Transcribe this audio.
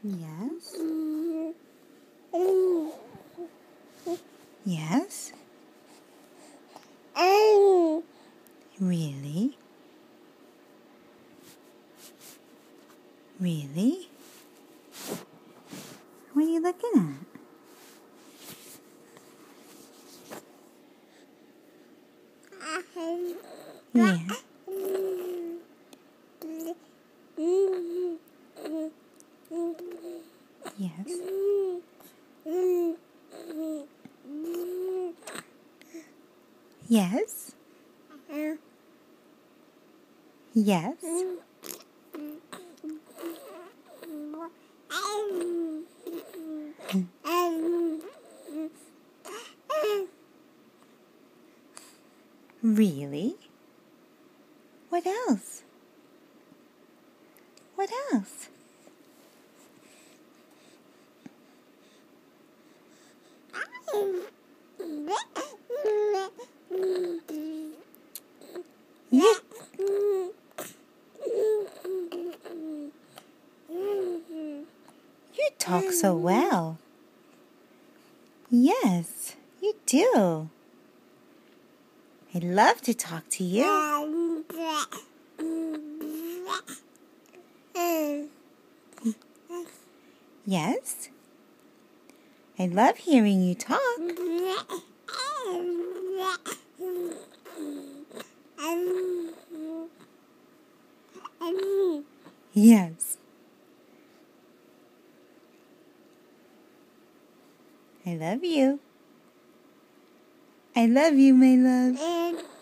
Yes. Yes. Really? Really? What are you looking at? Yeah. Yes. Yes. Yes. Really? What else? What else? You, you talk so well. Yes, you do. I love to talk to you. Yes. I love hearing you talk. Yes. I love you. I love you, my love.